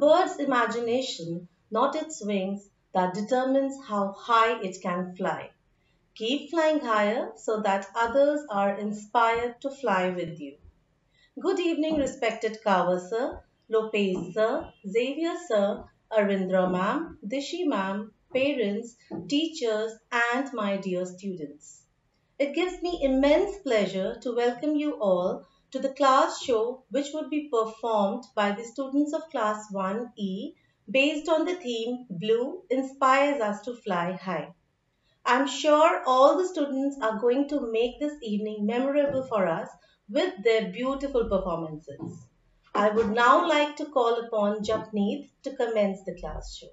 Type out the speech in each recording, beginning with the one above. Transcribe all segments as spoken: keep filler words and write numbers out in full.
bird's imagination, not its wings, that determines how high it can fly. Keep flying higher so that others are inspired to fly with you. Good evening, respected Kawa sir, Lopez sir, Xavier sir, Arindra ma'am, Dishi ma'am, parents, teachers, and my dear students. It gives me immense pleasure to welcome you all to the class show which would be performed by the students of class one E based on the theme Blue inspires us to fly high. I'm sure all the students are going to make this evening memorable for us with their beautiful performances. I would now like to call upon Japneet to commence the class show.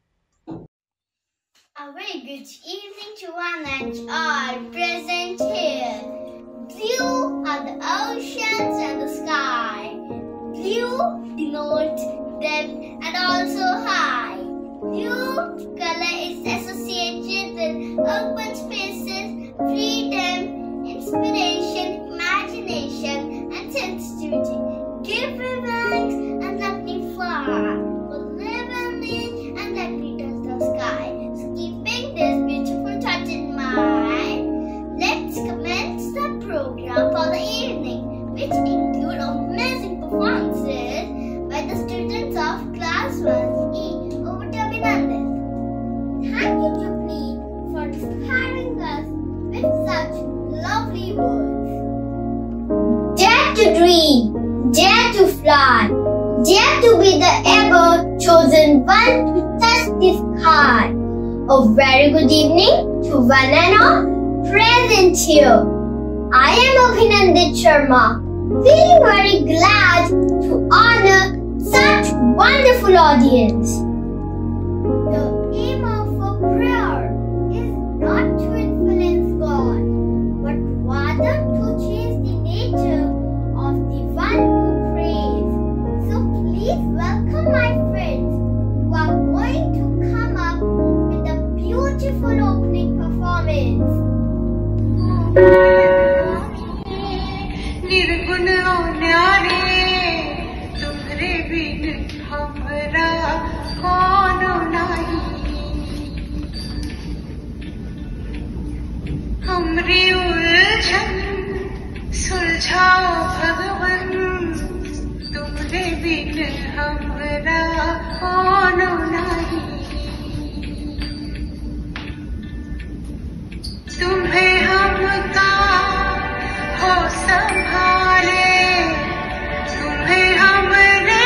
A very good evening to one and all present here. Blue are the oceans and the sky. Blue denotes depth and also high. Blue color is associated with open spaces, freedom, inspiration, imagination, and sensitivity. Give me wings and let me fly. Will live in me and let me touch the sky. So keeping this beautiful touch in mind, let's commence the program for the evening, which include amazing performances by the students of class one E. Thank you, Japneet, for inspiring us with such lovely words. Dare to dream, dare to fly, dare to be the ever chosen one to touch the sky. A very good evening to one and all present here. I am Abhinandit Sharma, feeling very glad to honor such wonderful audience. The aim of a prayer is not to influence God, but rather to change the nature of the one who prays. So please welcome my friends who are going to come up with a beautiful opening performance. निर्गुण न्यारे तुम्हारे बिन हमरा कौन नहीं हमरी उलझन सुलझाओ भगवन तुम्हारे बिन हमरा कौन नहीं तुम्हें हमका हो संभाले तुम्हें हमने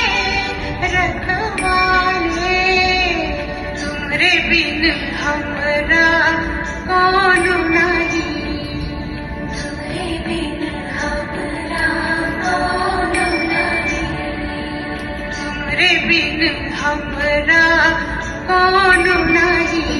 रखवाले तुम्हारे बिन हमरा कौन नहीं तुम्हारे बिन हमरा कौन नहीं तुम्हारे बिन हमरा कौन नहीं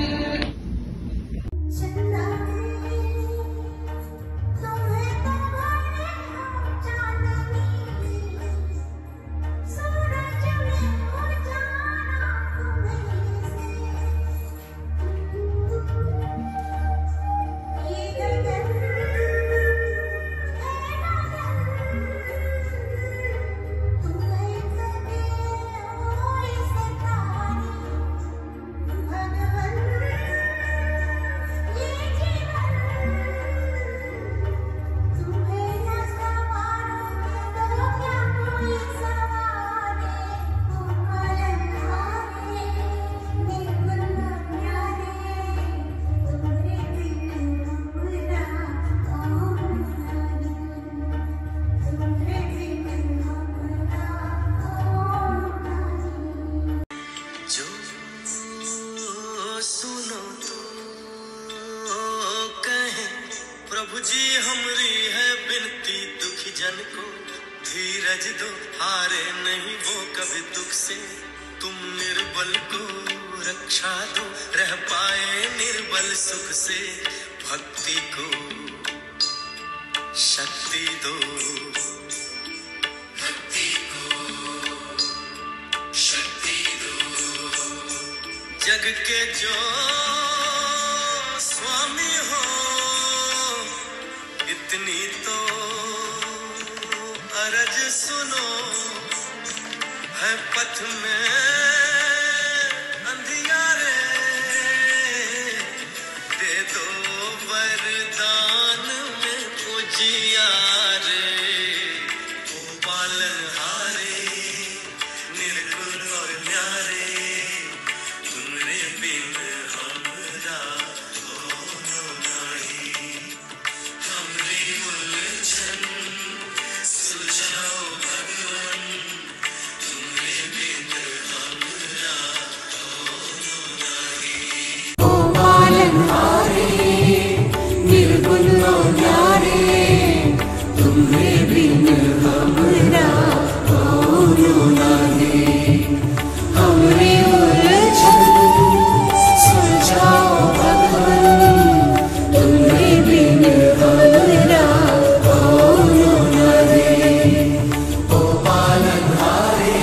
प्रभु जी हमरी है बिनती दुखी जन को धीरज दो हारे नहीं वो कभी दुख से तुम निर्बल को रक्षा दो रह पाए निर्बल सुख से भक्ति को शक्ति दो भक्ति को शक्ति दो जग के जो स्वामी हो इतनी तो अरज सुनो है पथ में अंधियारे, दे दो वरदान में उजियारे। ओ पालनहारे निर्गुण और न्यारे, तुमरे बिन हमरा कोनो नाही। हमरी उलझन सुलझाओ भगवन, तुमरे बिन हमरा कोनो नाही। ओ पालनहारे निर्गुण और न्यारे, तुमरे बिन हमरा कोनो नाही। हमरी उलझन सुलझाओ भगवन, तुमरे बिन हमरा कोनो नाही। ओ पालनहारे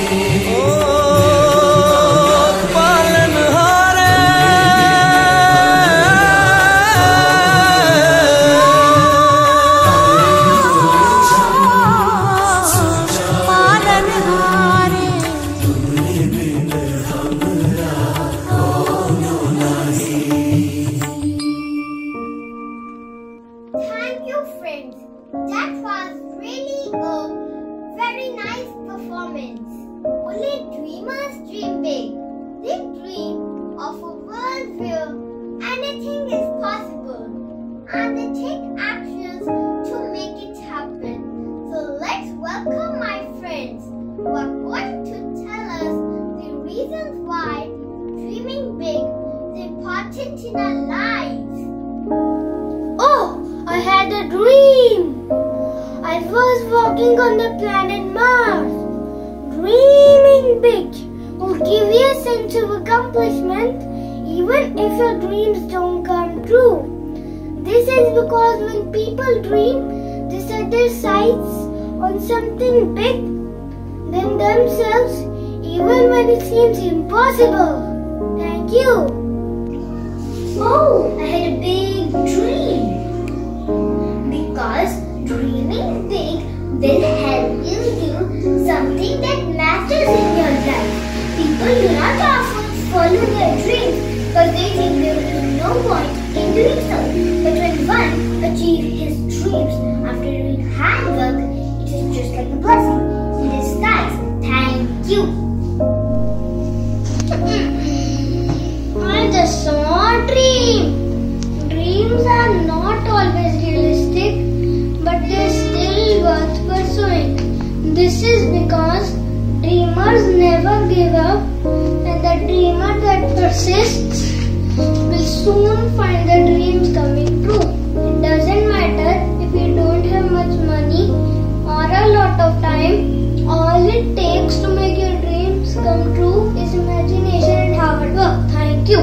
Thank you, friends. That was really a very nice performance. Only dreamers dream big. They dream of a world where anything is possible, and they take actions to make it happen. So let's welcome my friends who are going to tell us the reasons why dreaming big is important in our lives. Oh, I had a dream. I was walking on the planet Mars. Dreaming big will give you a sense of accomplishment even if your dreams don't come true. This is because when people dream, they set their sights on something big than themselves even when it seems impossible. Thank you. Oh, I had a big dream. Because dreaming big will help you do something that matters in your life. People do not often follow their dreams because they think there is no point in doing so. But when one achieves his dreams after doing hard work, it is just like a blessing in disguise. Thank you. I just saw a dream. Dreams are not always realistic, but they're still worth pursuing. This is because dreamers never give up, and the dreamer that persists will soon find the dreams coming true. It doesn't matter if you don't have much money or a lot of time. All it takes to make your dreams come true is imagination and hard work. Thank you.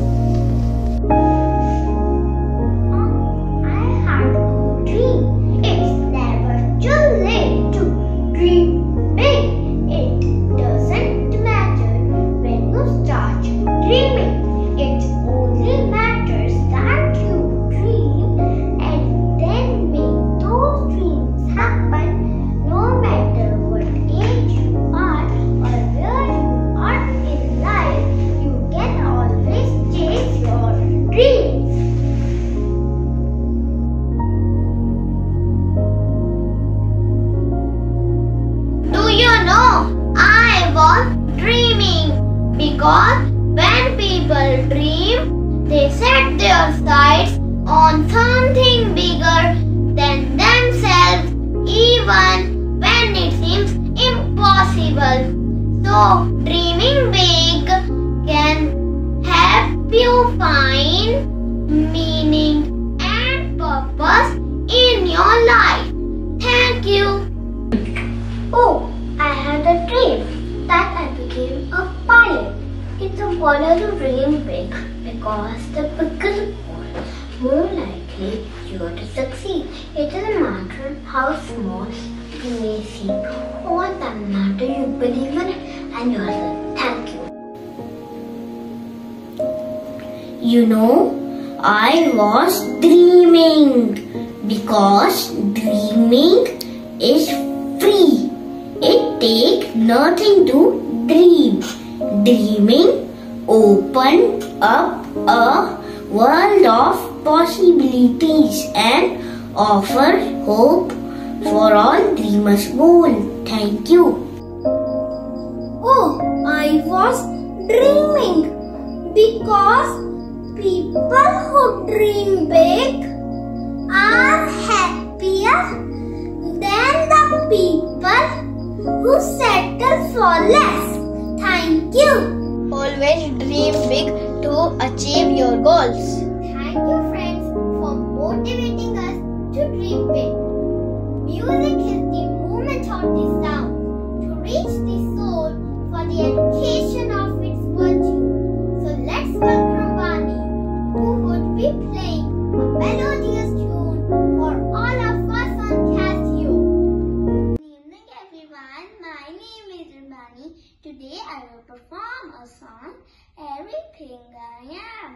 Because when people dream, they set their sights on something bigger than themselves, even when it seems impossible. So, dreaming big can help you find meaning and purpose in your life. Thank you. Oh, I had a dream that I became a pilot. It's a wonder to dream big because the bigger the goal, more likely you are to succeed. It doesn't matter how small you may seem, or the matter you believe in and yourself. Thank you. You know, I was dreaming because dreaming is free. It take nothing to dream. Dreaming opens up a world of possibilities and offers hope for all dreamers' goal. Thank you. Oh, I was dreaming because people who dream big are happier than the people who settle for less. Thank you. Always dream big to achieve your goals. Thank you, friends, for motivating us to dream big. Music is the movement of the sound to reach the soul for the education of its virtue. So let's welcome Vani, who would be playing a melodious tune for all of us on Casio. Good evening everyone, my name is Rubani. Today I will perform a song, Everything I Am.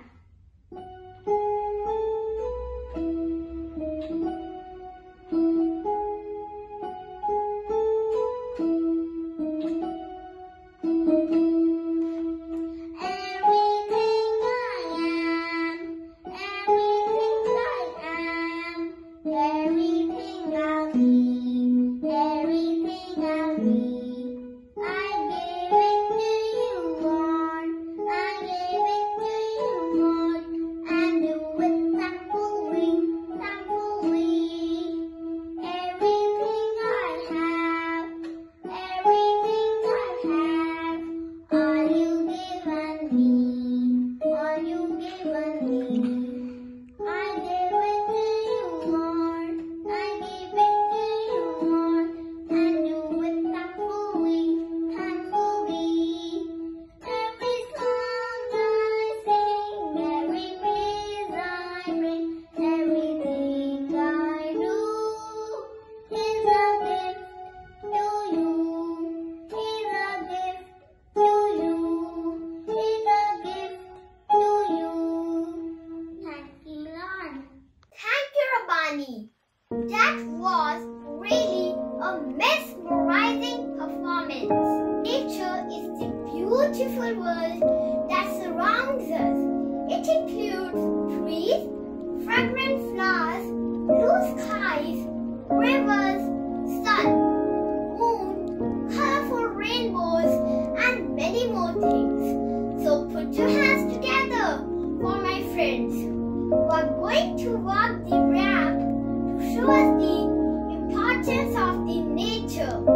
That was really a mesmerizing performance. Nature is the beautiful world that surrounds us. It includes trees, fragrant flowers, blue skies, rivers, sun, moon, colorful rainbows, and many more things. So put your hands together for my friends who are going to walk the ramp to show us the importance of the nature.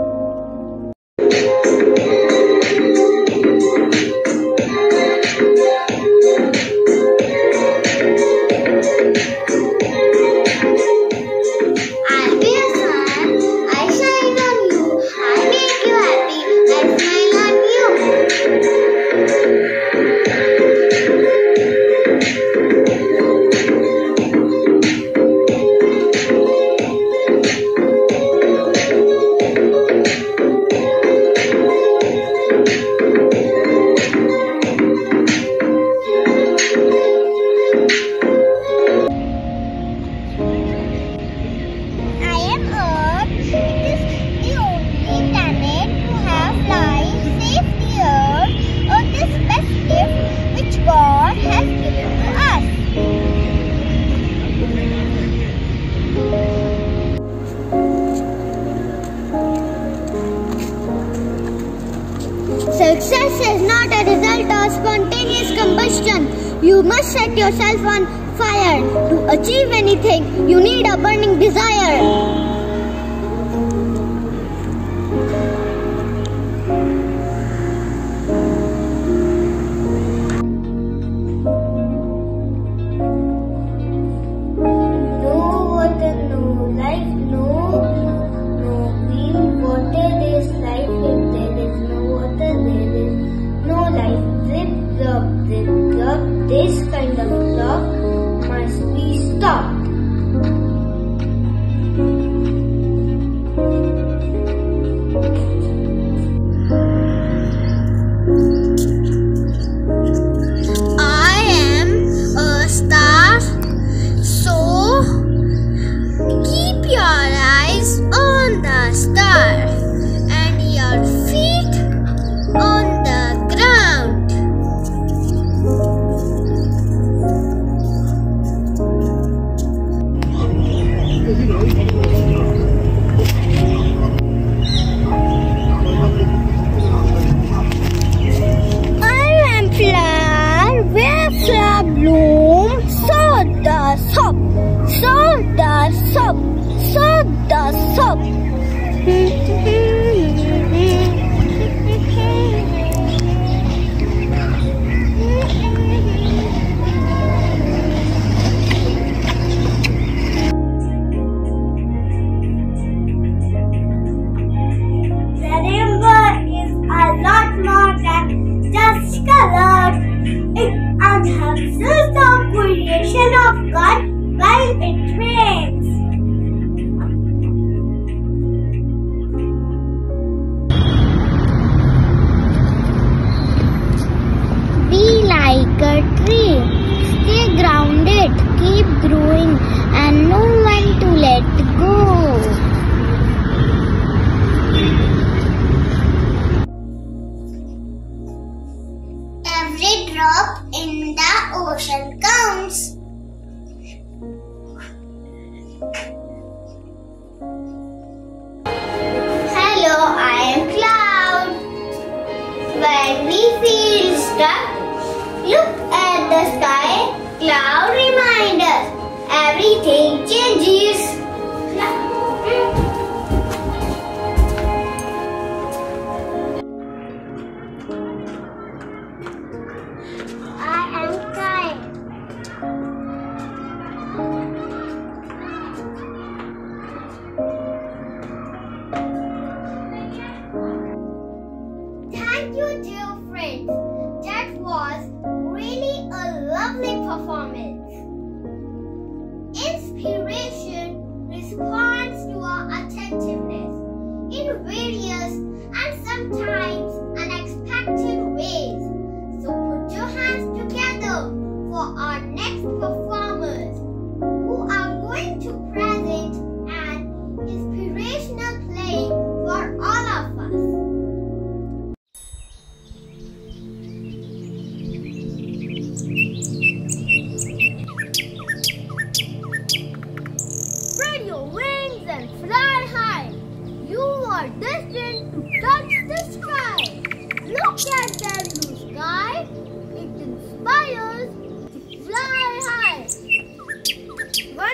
Success is not a result of spontaneous combustion. You must set yourself on fire. To achieve anything, you need a burning desire. This kind of love must be stopped.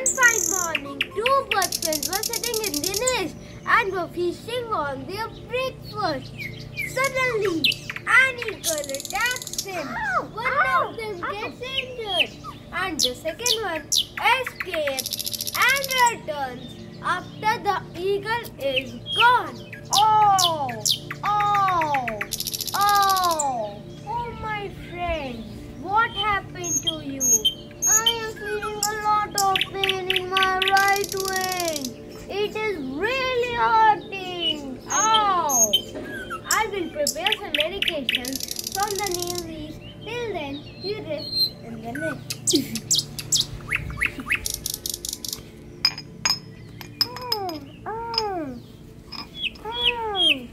One fine morning, two bird friends were sitting in the nest and were feasting on their breakfast. Suddenly, an eagle attacks them. One of them gets injured, and the second one escapes and returns after the eagle is gone. Oh, oh, oh, oh, my friend, what happened to you? I am feeling a lot of pain in my right wing. It is really hurting. Oh, I will prepare some medication from the neem. Till then, you rest in the nest. oh, oh, oh.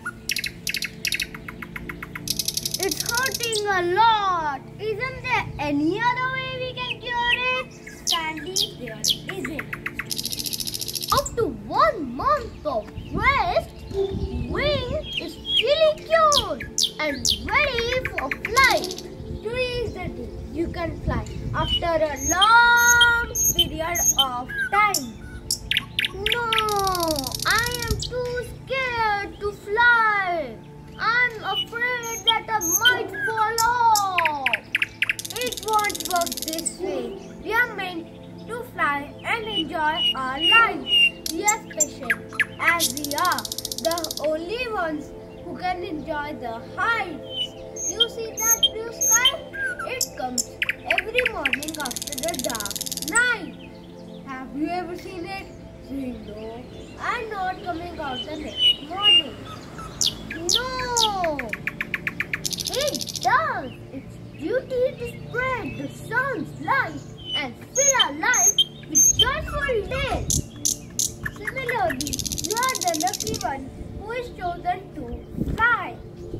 It's hurting a lot. Isn't there any other way we can cure it? Sadly, there isn't. After one month of rest, Wing is fully cured and ready for flight. Today is the day you can fly after a long period of time. No, I am too scared to fly. I'm afraid that I might fall off. It won't work this way. We are meant to fly and enjoy our life. We are special as we are the only ones who can enjoy the heights. You see that blue sky? It comes every morning after the dark night. Have you ever seen it? Say no. I'm not coming out the next morning. No, it does. Its duty to spread the sun's light and fill our life with joyful days. Similarly, you are the lucky one who is chosen to fly.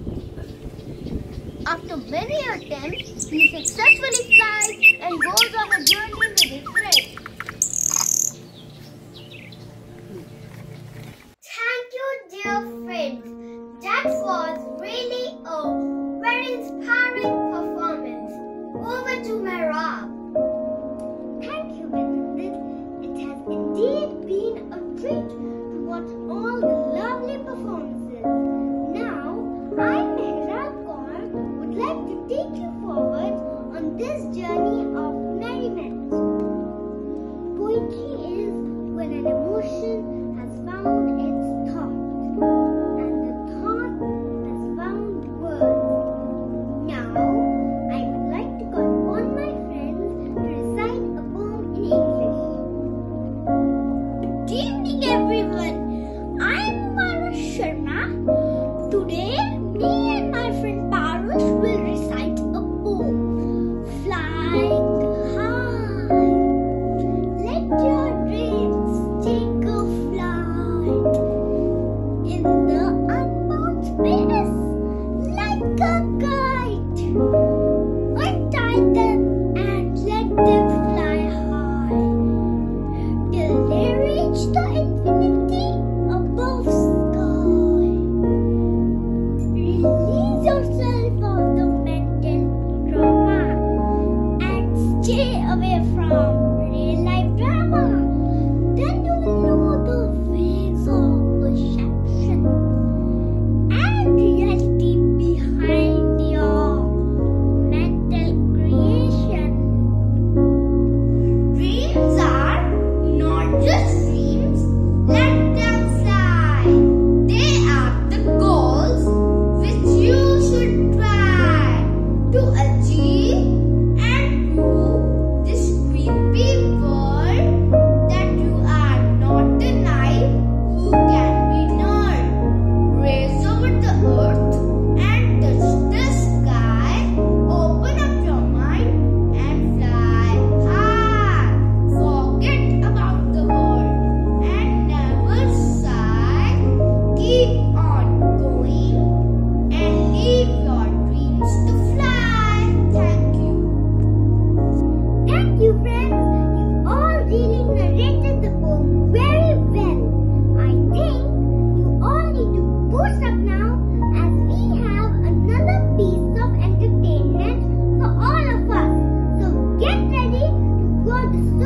After many attempts, he successfully flies and goes on a journey with his friends. Thank you, dear friends. That was really a very inspiring performance. Over to Mehrab. Thank you, Bindu. It has indeed been a treat to watch all the lovely performances. Now, I, Mehrab Kaur, would like to take you forward on this journey of merriment.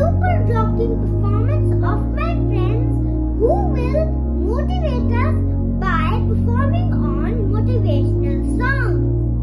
super rocking performance of my friends who will motivate us by performing on motivational songs.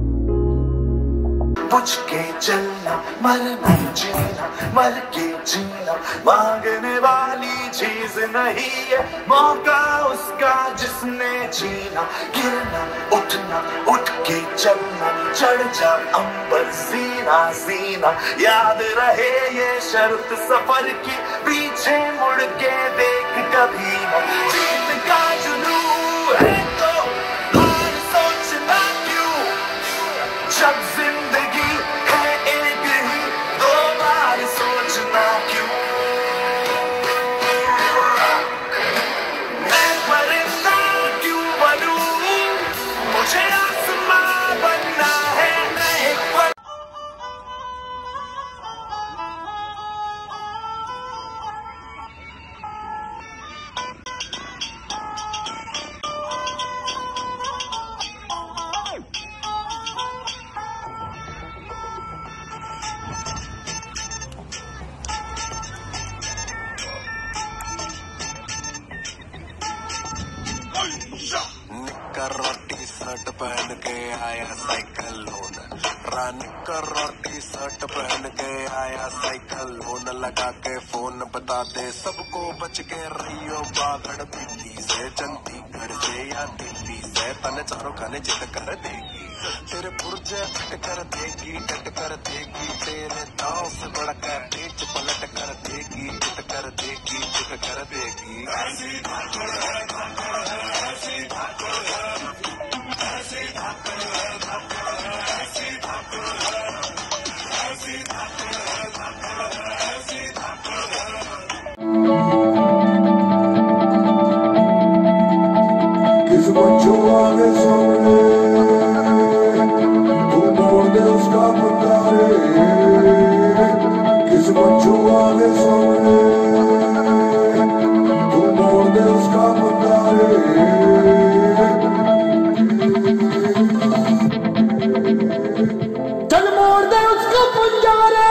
बुझ के चलना, मर नहीं जीना, मर के जीना मांगने वाली चीज नहीं है, मौका उसका जिसने जीना। गिरना उठना, उठ के चलना, चढ़ जा अंबर सीना सीना। याद रहे ये शर्त सफर की, पीछे मुड़ के देख कभी ना। जीत का जुनून है तो हार सोचना क्यों, जब जिंदगी है एक ही, दो बार सोचना क्यों। मैं परिंदा क्यों बनूं, मुझे आसमां बनना है। मैं एक पर... निक्कर और टी शर्ट पहन के आया साइकिल लोन, निक्कर और टी शर्ट पहन के आया साइकिल लोन। लगा के फोन बता दे सबको, बच के रहियो बागड़ दिल्ली से, चंडीगढ़ से या दिल्ली से। तने चारों खाने जिद कर देगी, तेरे पुर्जे फिट कर देगी, डट कर देगी। तेरे दांव से बढ़कर पेच पलट कर देगी, जिद कर देगी, जिद कर देगी। ऐसी धाकड़ है, धाकड़ है, ऐसी धाकड़ है, ऐसी धाकड़ है, धाकड़ है, ऐसी धाकड़ है, ऐसी धाकड़ है, धाकड़ है, ऐसी धाकड़ है। किस बच्चों आगे सामने, तू मोड़ दे उसका बंदा रे। किस बच्चों आगे सामने, तू मोड़ दे उसका बंदा रे। चल मोड़ दे उसका पंजा रे।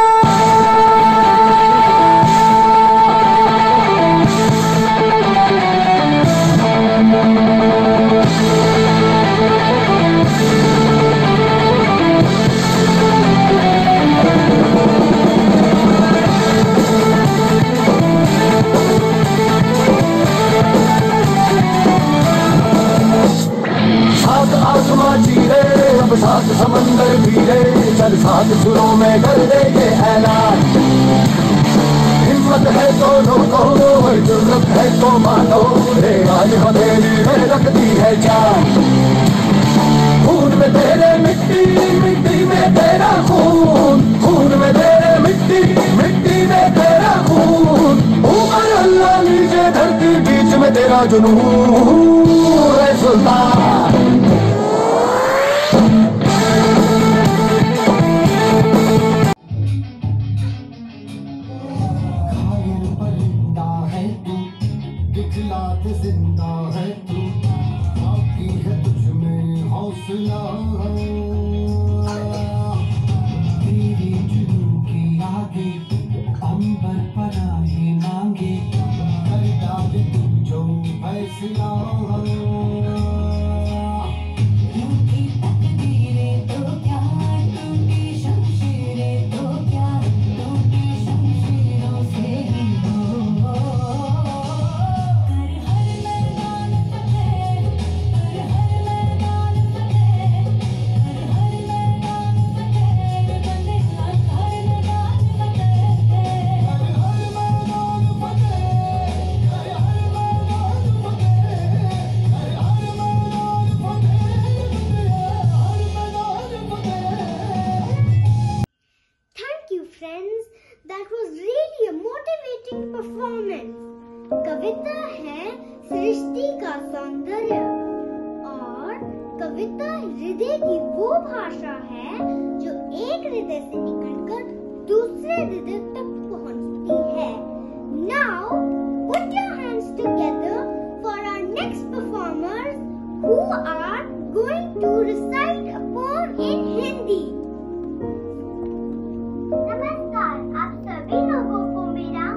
सात आसमां चीरे, अब सात समंदर पीरे, चल सात सुरों में कर दे ये ऐलान। हिम्मत है तो रोको, जुर्रत है तो मानो, रे आज हथेली में रखती है जान। खून में तेरे मिट्टी, मिट्टी में तेरा खून, खून में तेरे मिट्टी, मिट्टी में तेरा खून। ऊपर अल्लाह नीचे धरती, बीच में तेरा जुनून है सुल्तान। घायल परिंदा है तू, दिखलात जिंदा है तू, बाकी है तुझ में हौसला। तेरी जुनून के आगे अंबर पनाहे मांगे, कर डाले तू जो फैसला। टूटी तकदीरें तो क्या, टूटी शमशीरें तो क्या, टूटी शमशीरों से ही हो। कर हर मैदान फतेह, कर हर मैदान फतेह, कर हर मैदान फतेह, बने हर हर मैदान फतेह। कर हर मैदान फतेह, कर हर मैदान फतेह, कर हर मैदान फतेह। Thank you friends, that was really a motivating performance. कविता है सृष्टि का सौंदर्य, और कविता हृदय की वो भाषा है जो एक हृदय से निकलकर दूसरे हृदय तक पहुंचती है। Now put your hands together for our next performers who are going to recite a poem in Hindi. नमस्कार, आप सभी लोगों को मेरा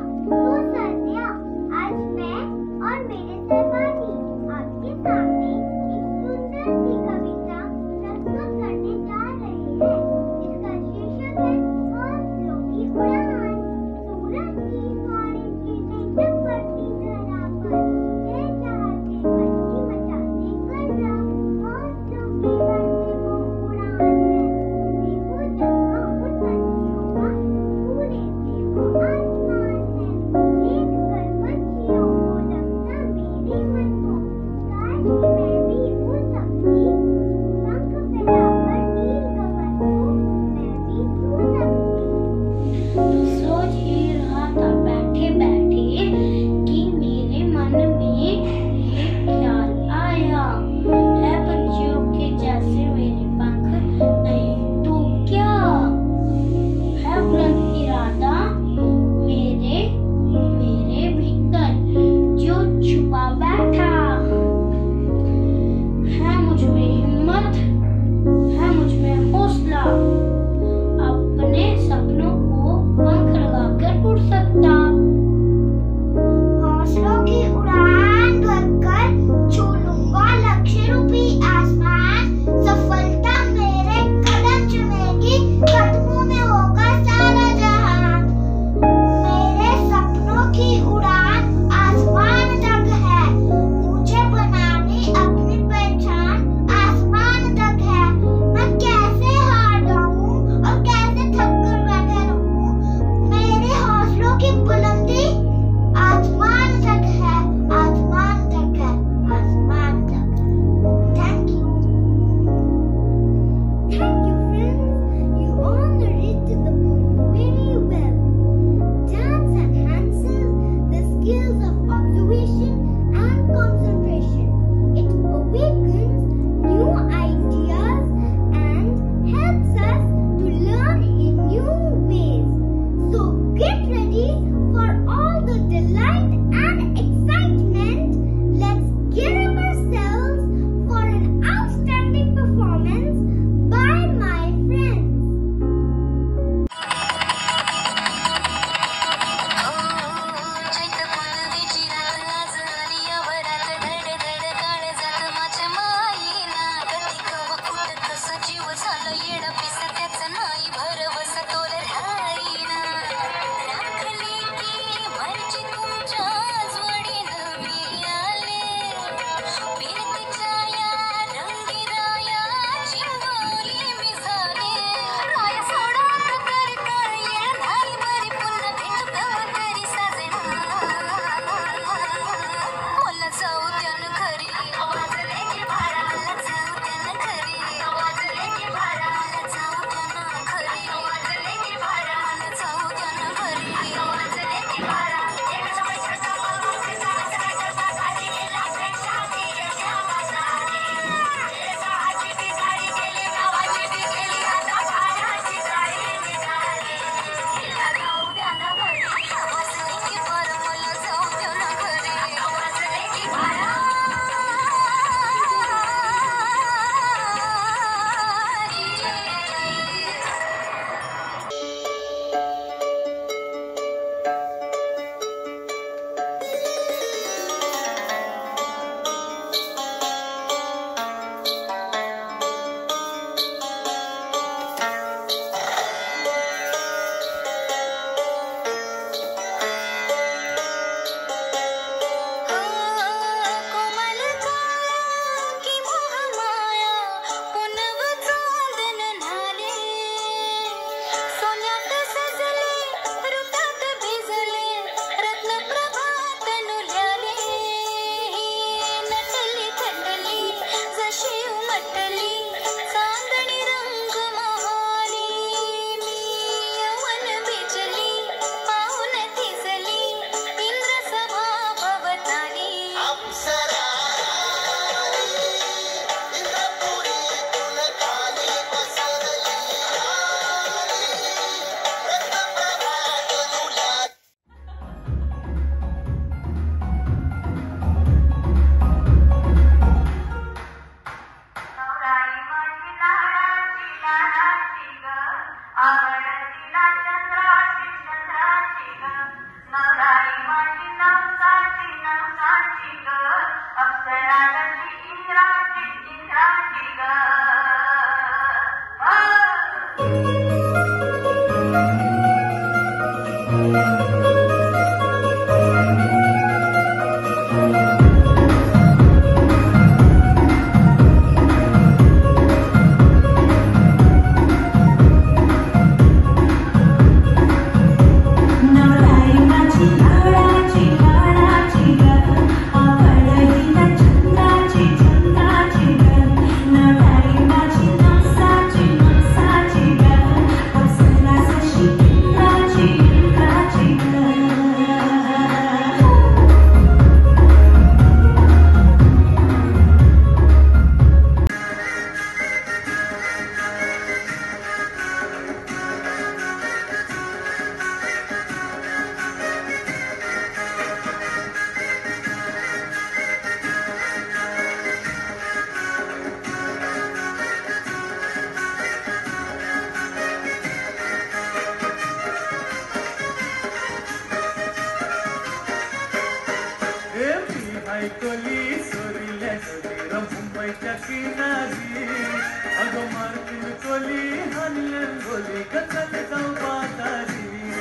ऐकोली सोरील्या सोरीरा मुंबईच्या किनारी अगं मार्किन कोली हनलन गोली कचल जाऊ बाजारी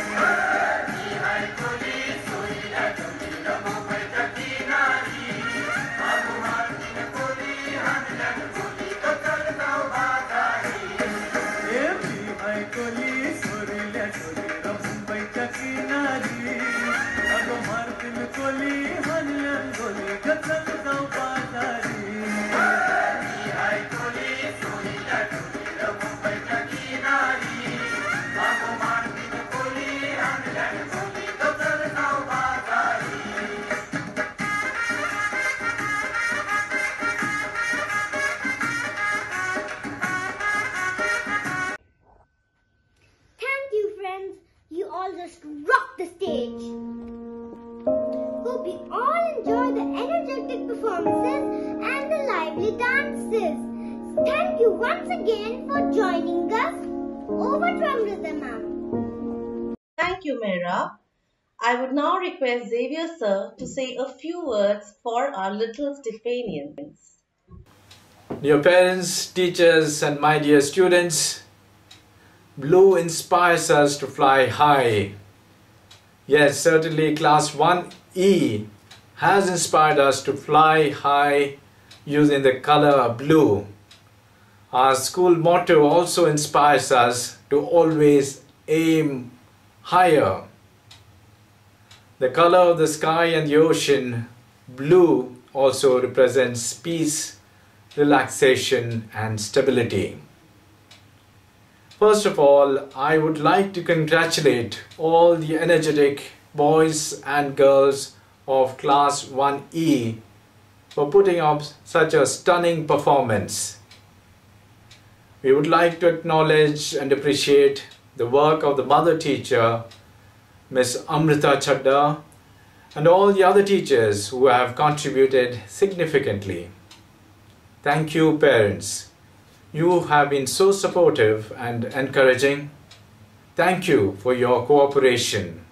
ऐकोली सोरील्या सोरीरा मुंबईच्या किनारी अगं मार्किन कोली हनलन गोली कचल जाऊ बाजारी ए मी ऐकोली सोरील्या सोरीरा मुंबईच्या किनारी अगं मार्किन कोली हनलन गोली कचल जाऊ बाजारी Thank you, friends. You all just rocked the stage. Hope you all enjoy the energetic performances and the lively dances. Thank you once again for joining us. Over to Amrita ma'am. Thank you, Mera. I would now request Xavier sir to say a few words for our little Stephanians. Dear parents, teachers, and my dear students, blue inspires us to fly high. Yes, certainly class one E has inspired us to fly high using the color blue. Our school motto also inspires us to always aim higher. The color of the sky and the ocean, blue, also represents peace, relaxation, and stability. First of all, I would like to congratulate all the energetic boys and girls of class one E for putting up such a stunning performance. We would like to acknowledge and appreciate the work of the mother teacher, Miss Amrita Chadda, and all the other teachers who have contributed significantly. Thank you, parents. You have been so supportive and encouraging. Thank you for your cooperation.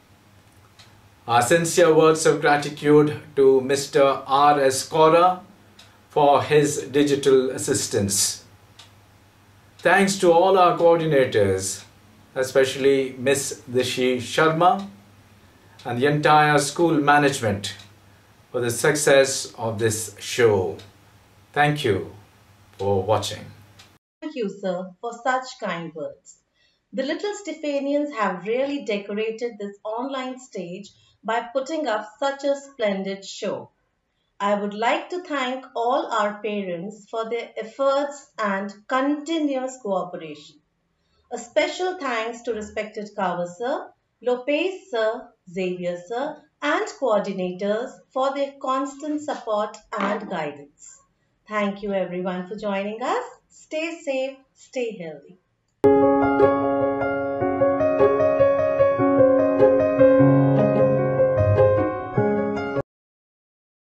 Our sincere words of gratitude to Mister R S Kaura for his digital assistance. Thanks to all our coordinators, especially Miss Dishi Sharma and the entire school management for the success of this show. Thank you for watching. Thank you, sir, for such kind words. The little Stephanians have really decorated this online stage by putting up such a splendid show. I would like to thank all our parents for their efforts and continuous cooperation. A special thanks to respected Kaur sir, Lopez sir, Xavier sir, and coordinators for their constant support and guidance. Thank you everyone for joining us. Stay safe, stay healthy.